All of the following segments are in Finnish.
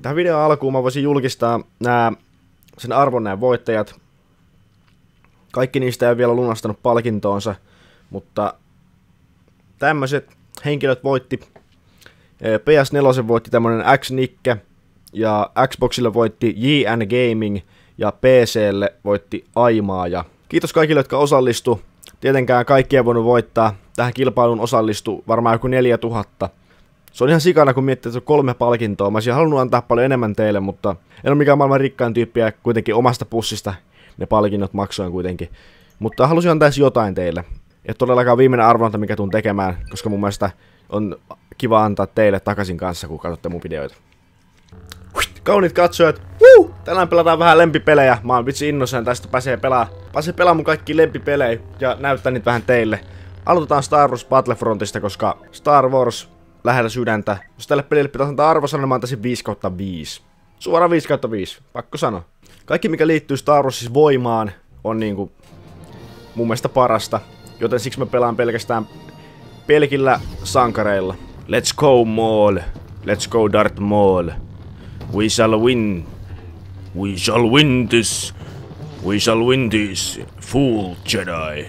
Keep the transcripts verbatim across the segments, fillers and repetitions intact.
Tähän videon alkuun mä voisin julkistaa nää, sen arvon nää voittajat. Kaikki niistä ei ole vielä lunastanut palkintoonsa, mutta tämmöiset henkilöt voitti. P S neljä voitti tämmönen X-Nikke, ja Xboxille voitti J N Gaming, ja P C:lle voitti Aimaaja. Kiitos kaikille, jotka osallistu. Tietenkään kaikki ei voinut voittaa. Tähän kilpailuun osallistui varmaan joku neljätuhatta. Se on ihan sikana, kun miettii, että se on kolme palkintoa. Mä olisin halunnut antaa paljon enemmän teille, mutta en ole mikään maailman rikkain tyyppi, ja kuitenkin omasta pussista ne palkinnot maksoin kuitenkin. Mutta halusin antaa edes jotain teille. Ja todellakaan viimeinen arvonta, mikä tuun tekemään, koska mun mielestä on kiva antaa teille takaisin kanssa, kun katsotte mun videoita. Kauniit katsojat, woo! Tänään pelataan vähän lempipelejä. Mä oon vitsi innoissaan, tästä pääsee pelaa. Pääsee pelaamaan mun kaikki lempipelejä ja näyttää niitä vähän teille. Aloitetaan Star Wars Battlefrontista, koska Star Wars lähellä sydäntä. Jos tälle pelille pitäisi antaa arvosana, niin mä antaisin viisi kautta viisi. Suoraan viisi kautta viisi, pakko sanoa. Kaikki mikä liittyy Star Warsissa voimaan on niinku mun mielestä parasta. Joten siksi mä pelaan pelkästään pelkillä sankareilla. Let's go Maul. Let's go Darth Maul. We shall win. We shall win this. We shall win this. Fool Jedi.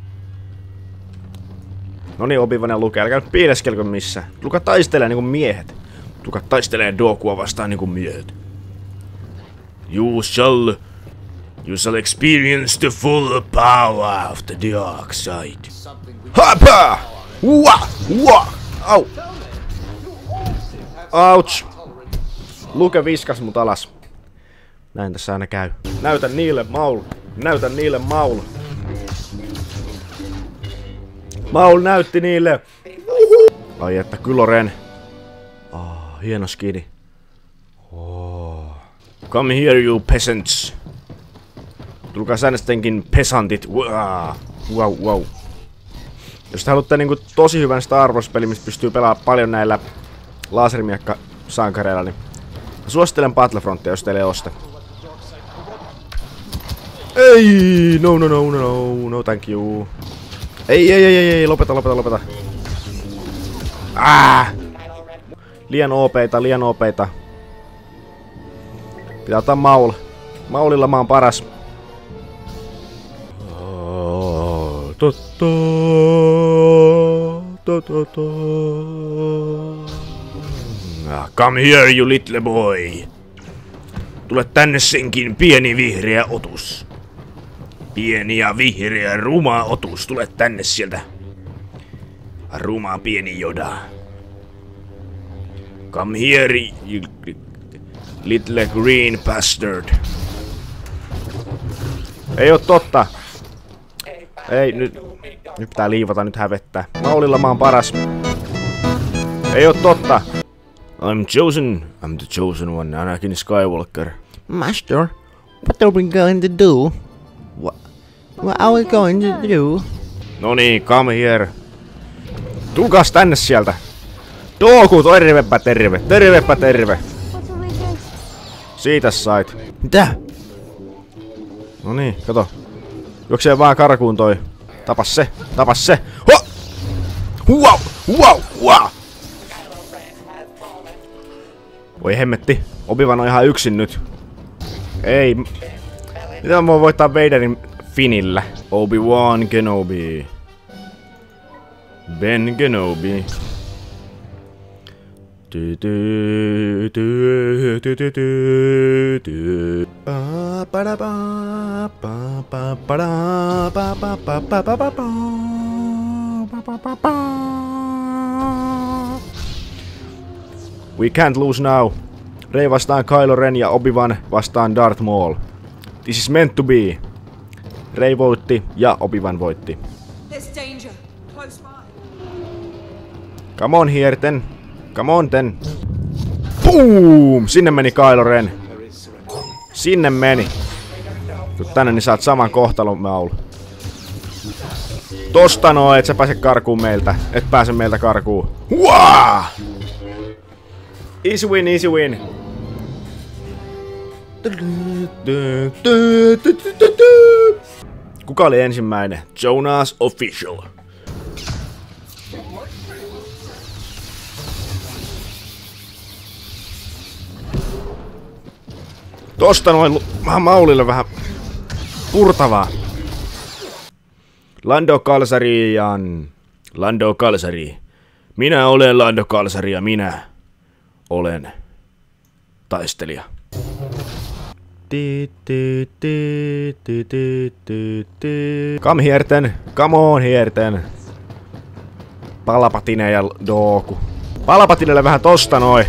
Noniin, Obi-Wan ja Luke, älkää nyt piileskelkö missä. Luka taistelee niinku miehet. Luka taistelee Dokua vastaan niinku miehet. You shall... You shall experience the full power of the dark side. Hapa! Wah! Wah! Au! Ouch! Luke viskas mut alas. Näin tässä aina käy. Näytä niille Maul. Näytä niille Maul. Maul näytti niille. Ai että Kylo Ren. Oh, hieno skidi. Oh. Come here you peasants. Tulkaa säännöstenkin pesantit. Wow, wow, wow. Jos te haluatte niinku tosi hyvän Star Wars-peli, mistä pystyy pelaamaan paljon näillä lasermiekka-sankareilla, niin suosittelen Battlefrontia, jos teille ei osta. Ei, no no no no no, no thank you. Ei, ei, ei, ei, ei, lopeta, lopeta, lopeta. Ah! Liian oopeita, liian oopeita. Pitää ottaa Maul. Maulilla mä oon paras. Come here, you little boy. Tule tänne senkin pieni vihreä otus. Pieni ja vihreä ruma otus. Tule tänne sieltä. Ruma pieni Yoda. Come here, you little green bastard. Ei oo totta. Ei, nyt, nyt pitää liivata, nyt hävettää. Maulilla mä oon paras. Ei oo totta. I'm chosen. I'm the chosen one, Anakin Skywalker. Master, what are we going to do? What, what are we going to do? Noniin, come here. Tukas tänne sieltä. Dooku, tervepä terve. Tervepä terve. Siitä sait. Mitä? Noniin, kato. Juoksee vaan karkuun toi. Tapas se, tapas se. Ho! Wow! Wow! Wow! Voi hemmetti. Obi-Wan on ihan yksin nyt. Ei. Mitä mä voin voittaa Vaderin Finillä? Obi-Wan Kenobi. Ben Kenobi. Ty ty ty ty ty ty ty. Pa pa da pa pa pa pa da pa pa pa pa pa pa pa pa pa. We can't lose now. Rey vastaan Kylo Ren ja Obi-Wan vastaan Darth Maul. This is meant to be. Rey voitti ja Obi-Wan voitti. Come on here then. Come on then. Boom! Sinne meni Kylo Ren. Sinne meni. Tuu tänne, niin saat saman kohtalon, Maul. Tosta noin, et sä pääse karkuun meiltä. Et pääse meiltä karkuun. Wow! Easy win, easy win. Kuka oli ensimmäinen? Jonas Official. Tosta noin vähän Maulille vähän purtavaa. Lando Calrissian. Lando Calrissian. Minä olen Lando Calrissian ja minä olen taistelija. Come hierten, come on hierten. Palpatine ja Dooku. Palpatinelle vähän tosta noin.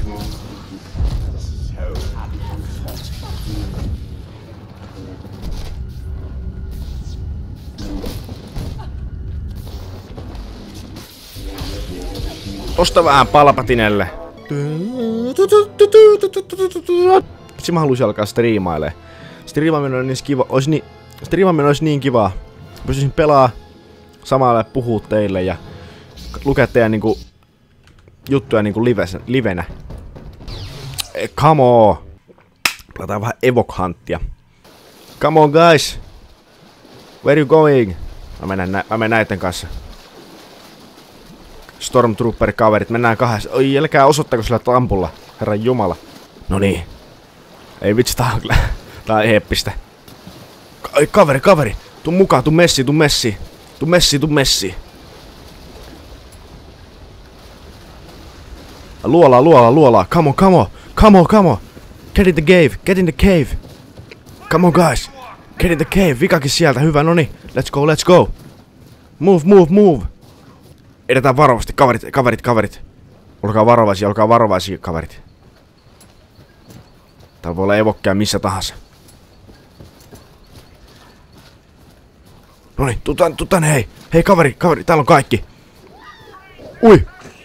Tosta vähän Palpatinelle. Vitsi mä haluaisin alkaa striimailee. Striimaaminen olisi kiva, olisi niin, striimaaminen olisi niin kivaa. Pystyisin pelaa samalla puhua teille ja lukea teidän niinku juttuja niinku livenä. livenä. Eh, come on! Pelataan vähän Evoke Huntia. Come on guys! Where you going? Mä menen, nä mä menen näiden kanssa. Stormtrooper-kaverit, mennään kahdessa. Oi, älkää osoittako sillä tampulla, herran jumala. Noniin. Ei vitsi, tää on kyllä. Tää on eeppistä. Ai, kaveri, kaveri! Tuu mukaan, tuu messi, tuu messi. Tuu messi, tuu messi. Luolaa, luolaa, luolaa. Come on, come on. Come on, come on. Get in the cave, get in the cave. Come on, guys. Get in the cave. Vikakin sieltä. Hyvä, noni. Let's go, let's go. Move, move, move. Edetään varovasti, kaverit, kaverit, kaverit. Olkaa varovaisia, olkaa varovaisia, kaverit. Täällä voi olla evokkeja missä tahansa. Noniin, tuu tän, tuu tän, hei. Hei, kaveri, kaveri, täällä on kaikki. Ui.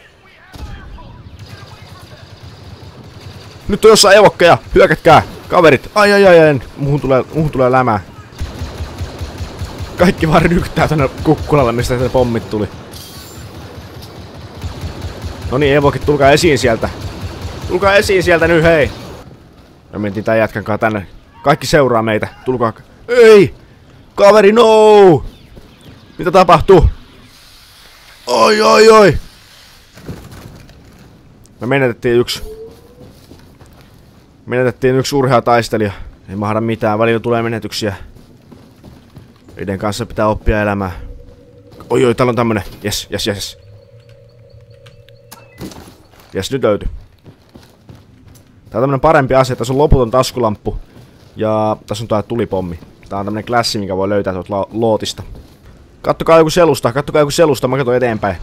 Nyt on jossain evokkeja, hyökätkää, kaverit. Ai, ai, ai, ai. Muhun tulee, muhun tulee lämää. Kaikki vaan ryktää tänne kukkulalle, mistä ne pommit tuli. No niin, evokit, tulkaa esiin sieltä. Tulkaa esiin sieltä nyt, hei. Me mentiin tän jätkän kanssa tänne. Kaikki seuraa meitä. Tulkaa. Ei! Kaveri, no! Mitä tapahtuu? Oi, oi, oi! Me menetettiin yksi. Menetettiin yksi urhea taistelija. Ei mahda mitään. Välillä tulee menetyksiä. Niiden kanssa pitää oppia elämää. Oi, oi, täällä on tämmönen. Jes, jes, jes. Jes, nyt löytyi. Tää on tämmönen parempi asia. Tässä on loputon taskulamppu. Ja tässä on tää tulipommi. Tää on tämmönen klassi, mikä voi löytää tuolta lootista. Kattokaa joku selusta, kattokaa joku selusta, mä katson eteenpäin.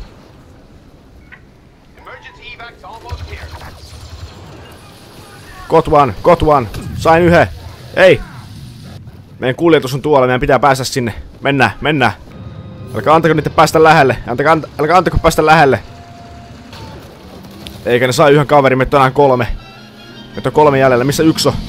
Got one, got one. Sain yhden. Ei! Meidän kuljetus on tuolla, meidän pitää päästä sinne. Mennään, mennään. Älkää antako niitä päästä lähelle. Älkää, älkää antako päästä lähelle. Eikä ne saa yhden kaverin, meitä on enää kolme. Meitä on kolme jäljellä, missä yksi on?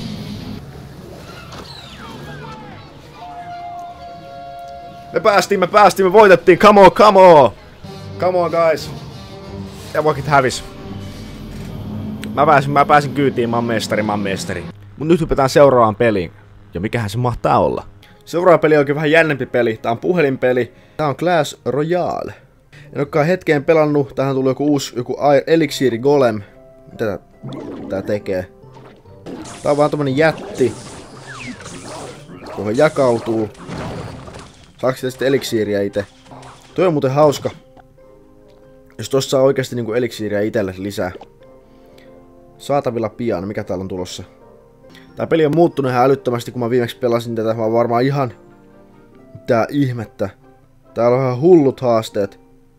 Me päästiin, me päästiin, me voitettiin. Come on, come on. Come on, guys. Evokit hävis. Mä pääsin, mä pääsin kyytiin, mä oon mestari, mä oon mestari. Mut nyt hypätään seuraavaan peliin. Ja mikähän se mahtaa olla? Seuraava peli onkin vähän jännempi peli. Tää on puhelinpeli. Tää on Clash Royale. En olekaan hetkeen pelannut. Tähän tuli joku uusi, joku Elixir Golem. Mitä tää, tää tekee? Tää on vaan tommonen jätti, johon jakautuu. Saaks sitä sitten eliksiiriä ite? Toi on muuten hauska. Jos tossa saa oikeesti niinku eliksiiriä itelle lisää. Saatavilla pian. Mikä täällä on tulossa? Tää peli on muuttunut ihan älyttömästi, kun mä viimeksi pelasin tätä. Mä oon varmaan ihan... Mitä ihmettä. Täällä on ihan hullut haasteet.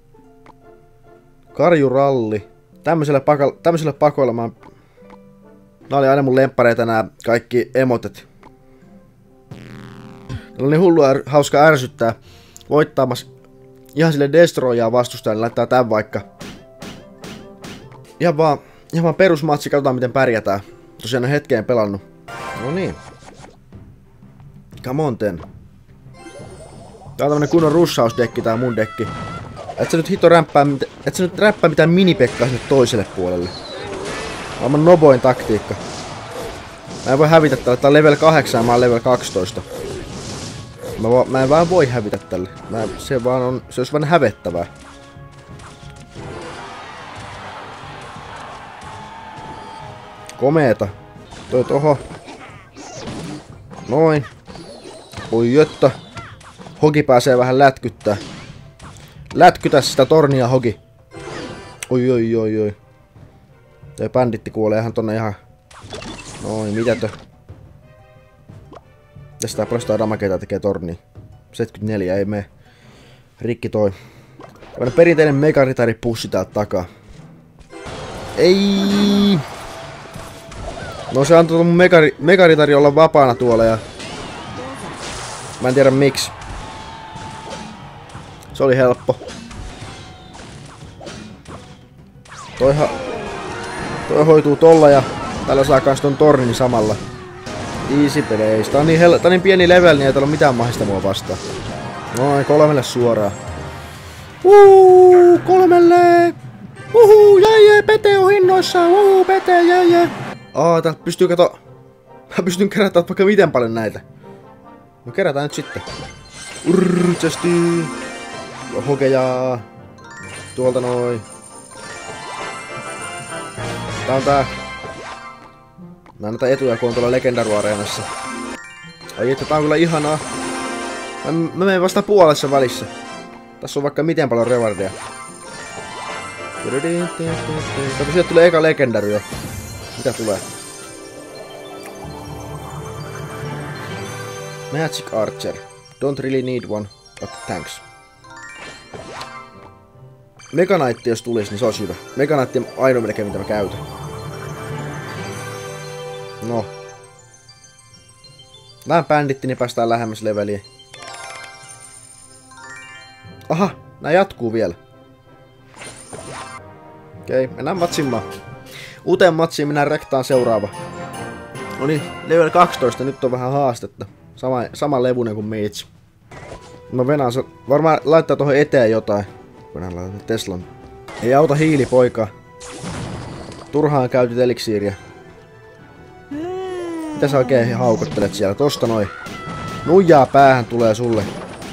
Karjuralli. Tämmöisellä, paka... Tämmöisellä pakoilla mä... Nää oli aina mun lemppareita nää kaikki emotet. Täällä on niin hullua är... hauska ärsyttää. Voittaamassa ihan sille destroyjaa vastustajalle. Laittaa tän vaikka. Ihan vaan... Ihan vaan perusmatsi, katsotaan miten pärjätään. Tosiaan en hetkeen pelannut. No niin. Come on ten. Tää on tämmönen kunnon russausdekki, tää mun dekki. Et sä nyt hito räppää, et sä nyt räppää mitään minipekkaa sinne toiselle puolelle. Aivan noboin taktiikka. Mä en voi hävitä tälle, tää on level kahdeksan ja mä oon level kaksitoista. Mä, va mä en vaan voi hävitä tälle. Mä, se vaan on, se olisi vaan hävettävää. Komeeta. Toi oho. Noin. Oi jotta. Hogi pääsee vähän lätkyttää. Lätkytä sitä tornia, Hogi. Oi oi oi oi. Toi banditti kuolee ihan tonne ihan... Noin, mitätö? Ja sitä prostaa damakeita tekee torni. seitsemänkymmentäneljä, ei mene. Rikki toi. Tällainen perinteinen megaritari pussi täältä takaa. Ei. No se antoi mun megari, megaritari olla vapaana tuolla ja... Mä en tiedä miksi. Se oli helppo. Toihan... Toi hoituu tolla ja... Täällä saa kans ton tornin samalla. Easy peleis. Tää on niin, hel... Tää on niin pieni level, niin ei täällä ole mitään mahista mua vastaan. Noin, kolmelle suoraan. Uuu, kolmelle! Uhu, jäi jäi, Pete on hinnoissaan! Uhu, Pete, jäi jäi! Aa, täältä pystyy kato... Mä pystyn kerätään vaikka miten paljon näitä. No kerätään nyt sitten. Urrrtsesti! Hokeja! Tuolta noin. Tää on tää... Nää näitä etuja, kun on tuolla Legendaru-areenassa. Ai että tää on kyllä ihanaa. Mä, mä menen vasta puolessa välissä. Tässä on vaikka miten paljon rewardia. Kato, sieltä tulee eka Legendary jo. Mitä tulee? Magic Archer. Don't really need one, but thanks. Mega Knight jos tulisi, niin se olisi hyvä. Mega Knight on ainoa melkein mitä mä käytän. No. Vähän bänditti, niin päästään lähemmäs leveliä. Aha, nää jatkuu vielä. Okei, mennään matsimaan. Uuteen matsiin mennään rektaan seuraava. No niin, level kaksitoista, nyt on vähän haastetta. Sama, sama levunen kuin Meitsi. Mä venään se, varmaan laittaa tuohon eteen jotain. Venään laittaa Teslan. Ei auta hiili, poika. Turhaan käytit eliksiiriä. Mitä sä oikein haukottelet siellä? Tosta noin. Nuijaa päähän tulee sulle.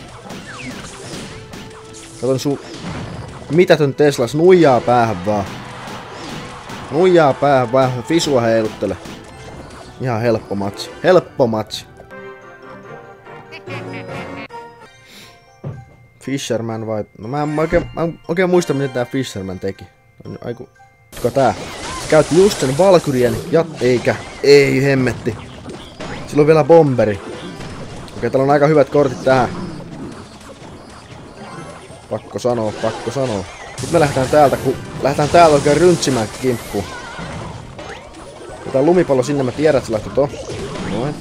Katon sun mitätön Teslas, nuijaa päähän vaan. Nuijaa päähän vaan, fisua heiluttele. Ihan helppo matsi. Helppo matsi. Fisherman vai... No mä en oikein, mä en oikein muista mitä tää Fisherman teki. Aiku... Kuka tää? Se käytti just sen Valkyrien jat... Eikä. Ei hemmetti. Sillä on vielä bomberi. Okei, täällä on aika hyvät kortit tähän. Pakko sanoa, pakko sanoa. Nyt me lähdetään täältä, kun lähdetään täältä oikein ryntsimään kimppuun. Otetaan lumipallo sinne, mä tiedän, että se lähtee tohon. Noin.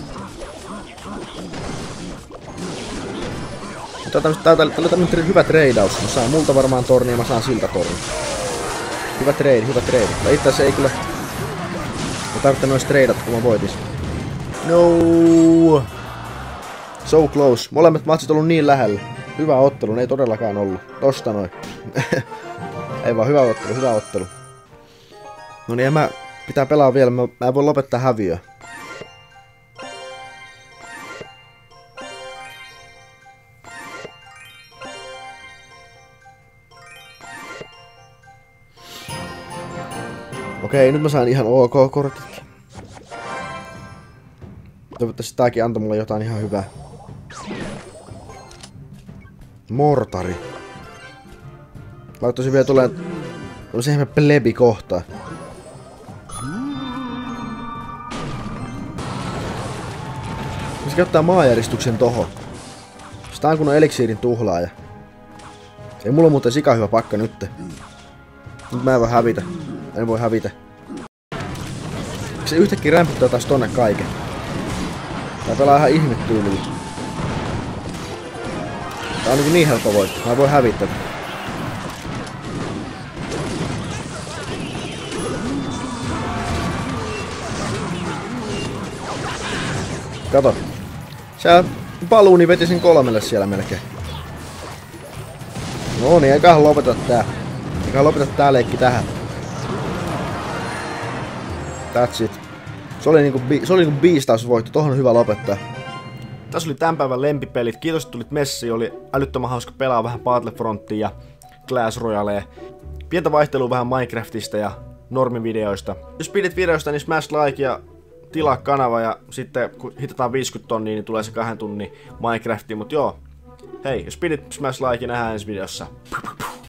Täällä on tämmönen hyvä treidaus. Mä saan multa varmaan tornia, mä saan siltä tornia. Hyvä trade, hyvä trade. Tai itse asiassa ei kyllä... Mä tarvitsen noista treidata, kun mä voitis. No. So close. Molemmat matsit on ollut niin lähellä. Hyvä ottelu, ne ei todellakaan ollut. Tosta noin. Ei vaan hyvä ottelu, hyvä ottelu. No niin, mä pitää pelaa vielä, mä, mä en voi lopettaa häviöä. Okei, nyt mä saan ihan ok kortit. Toivottavasti tääkin antoi mulle jotain ihan hyvää. Mortari. Laittaisin vielä tulee... Se ihme plebi kohta. Se käyttää maanjäristuksen tohon. Sitä on kun on eliksiirin tuhlaaja. Ei mulla muuten sika hyvä pakka nyt. Nyt mä en voi hävitä. En voi hävitä. Se yhtäkkiä rämpyttää taas tonne kaiken. Tää pelaa ihan ihmettyylillä. Tää on niin, niin helppo voittaa. Mä en voi hävittää. Kato. Se baluuni veti sen kolmelle siellä melkein. No niin, eiköhän lopeta tää. Eiköhän lopeta tää leikki tähän. That's it. Se oli niinku, se oli niinku biistausvoitto, tohon on hyvä lopettaa. Tässä oli tämän päivän lempipelit. Kiitos, että tulit messiin. Oli älyttömän hauska pelaa vähän Battlefrontia ja Clash Royalea. Pientä vaihtelua vähän Minecraftista ja normivideoista. Jos pidit videosta, niin smash like ja tilaa kanava ja sitten kun hitataan viisikymmentä tonnia, niin tulee se kahden tunnin Minecraftiin. Mut joo, hei, jos pidit smash like, nähdään ensi videossa.